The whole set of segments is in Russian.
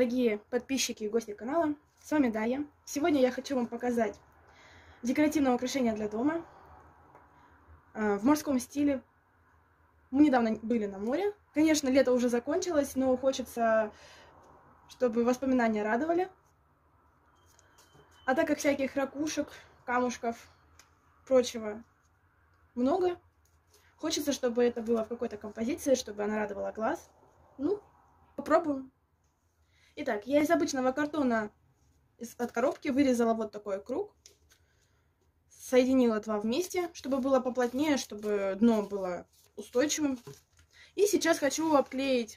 дорогие подписчики и гости канала, с вами Дая. Сегодня я хочу вам показать декоративное украшение для дома в морском стиле. Мы недавно были на море. Конечно, лето уже закончилось, но хочется, чтобы воспоминания радовали. А так как всяких ракушек, камушков, прочего много, хочется, чтобы это было в какой-то композиции, чтобы она радовала глаз. Ну, попробуем. Итак, я из обычного картона от коробки вырезала вот такой круг. Соединила два вместе, чтобы было поплотнее, чтобы дно было устойчивым. И сейчас хочу обклеить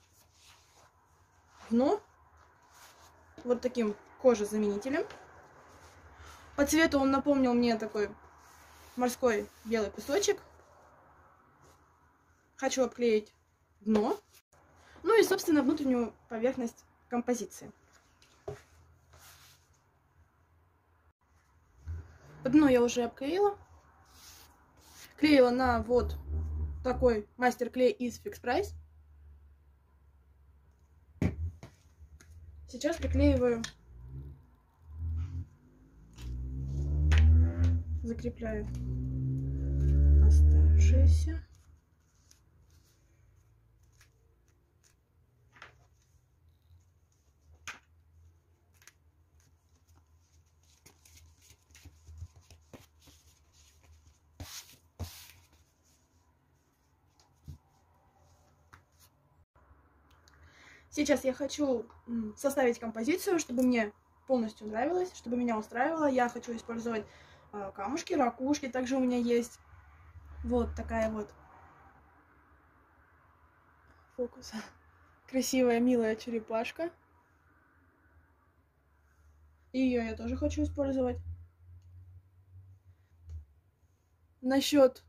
дно вот таким кожезаменителем. По цвету он напомнил мне такой морской белый песочек. Хочу обклеить дно. Ну и, собственно, внутреннюю поверхность композиции. Дно я уже обклеила. Клеила на вот такой мастер-клей из Fix Price. Сейчас приклеиваю, закрепляю оставшиеся. Сейчас я хочу составить композицию, чтобы мне полностью нравилось, чтобы меня устраивало. Я хочу использовать камушки, ракушки. Также у меня есть вот такая вот фокус. Красивая, милая черепашка. Ее я тоже хочу использовать. Насчет...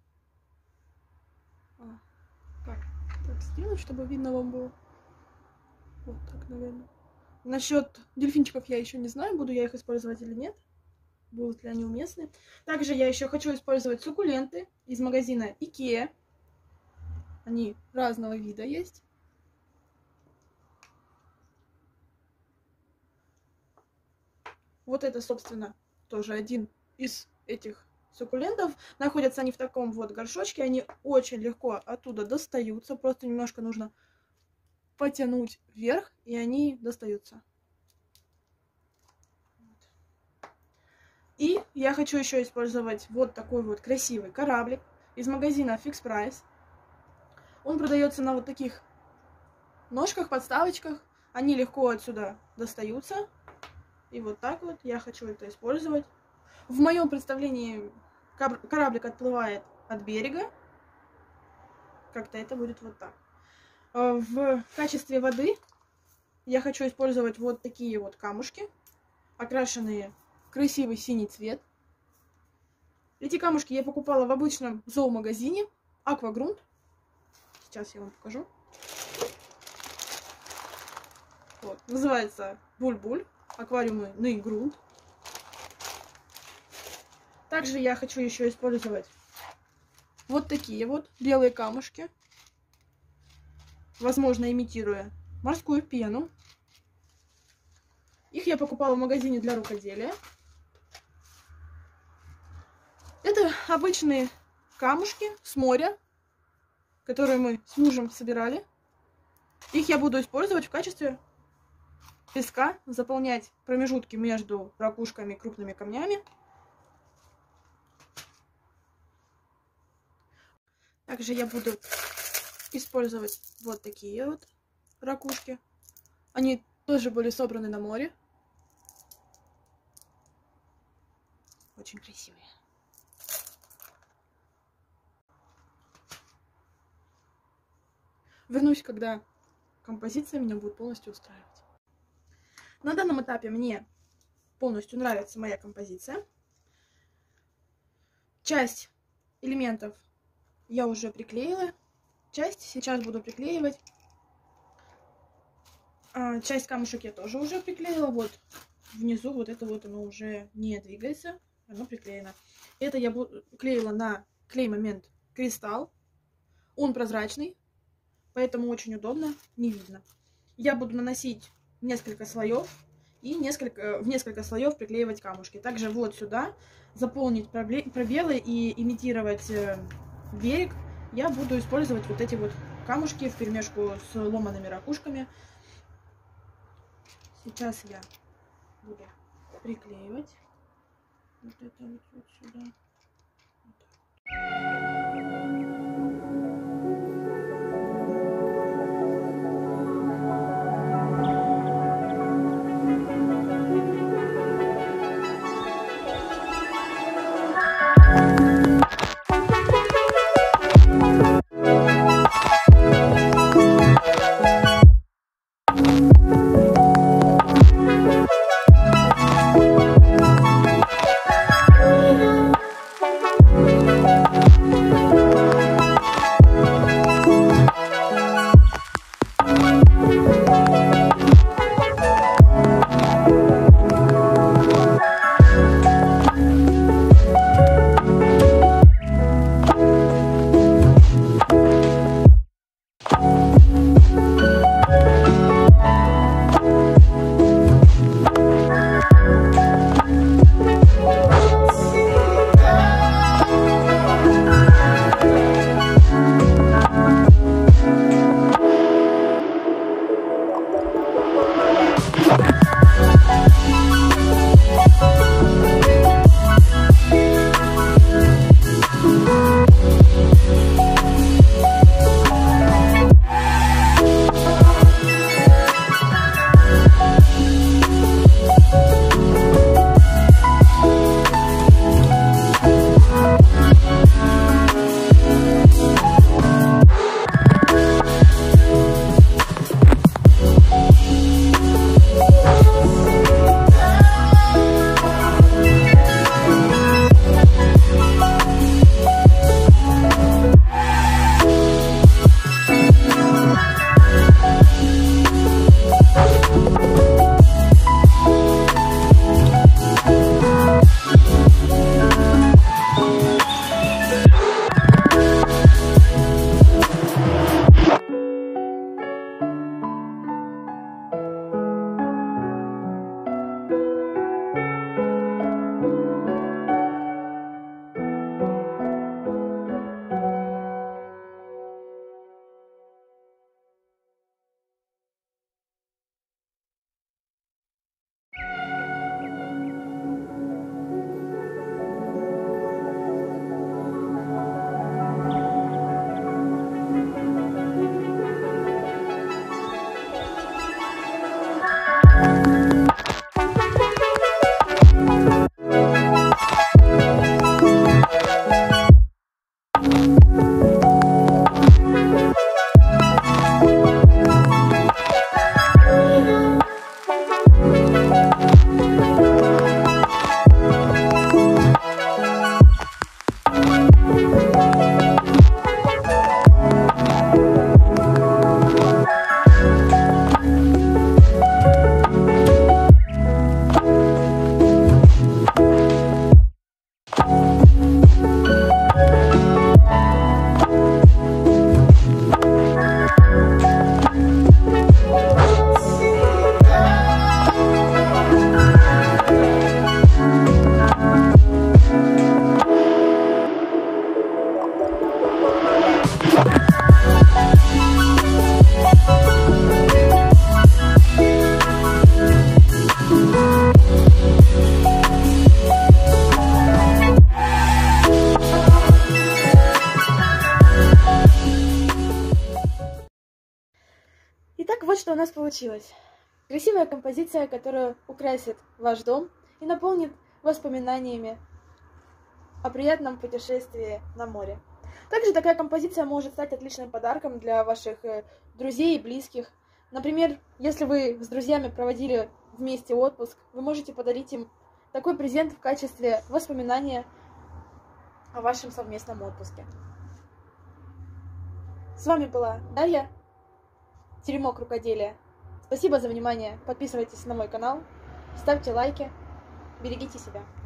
Как так сделать, чтобы видно вам было? Вот так, наверное. Насчет дельфинчиков я еще не знаю, буду я их использовать или нет. Будут ли они уместны. Также я еще хочу использовать суккуленты из магазина Ikea. Они разного вида есть. Вот это, собственно, тоже один из этих суккулентов. Находятся они в таком вот горшочке. Они очень легко оттуда достаются. Просто немножко нужно потянуть вверх, и они достаются. И я хочу еще использовать вот такой вот красивый кораблик из магазина Fix Price. Он продается на вот таких ножках, подставочках. Они легко отсюда достаются. И вот так вот я хочу это использовать. В моем представлении кораблик отплывает от берега. Как-то это будет вот так. В качестве воды я хочу использовать вот такие вот камушки, окрашенные в красивый синий цвет. Эти камушки я покупала в обычном зоомагазине Аквагрунт. Сейчас я вам покажу. Вот. Называется Буль-Буль, аквариумный грунт. Также я хочу еще использовать вот такие вот белые камушки. Возможно, имитируя морскую пену. Их я покупала в магазине для рукоделия. Это обычные камушки с моря, которые мы с мужем собирали. Их я буду использовать в качестве песка, заполнять промежутки между ракушками и крупными камнями. Также я буду использовать вот такие вот ракушки. Они тоже были собраны на море. Очень красивые. Вернусь, когда композиция меня будет полностью устраивать. На данном этапе мне полностью нравится моя композиция. Часть элементов я уже приклеила. Часть сейчас буду приклеивать. Часть камушек я тоже уже приклеила. Вот внизу вот это вот оно уже не двигается. Оно приклеено. Это я клеила на клей-момент кристалл. Он прозрачный, поэтому очень удобно, не видно. Я буду наносить несколько слоев и в несколько слоев приклеивать камушки. Также вот сюда заполнить пробелы и имитировать берег я буду использовать вот эти вот камушки вперемешку с ломаными ракушками. Сейчас я буду приклеивать вот это вот сюда. Итак, вот что у нас получилось. Красивая композиция, которая украсит ваш дом и наполнит воспоминаниями о приятном путешествии на море. Также такая композиция может стать отличным подарком для ваших друзей и близких. Например, если вы с друзьями проводили вместе отпуск, вы можете подарить им такой презент в качестве воспоминания о вашем совместном отпуске. С вами была Дарья, Теремок Рукоделия. Спасибо за внимание. Подписывайтесь на мой канал, ставьте лайки, берегите себя.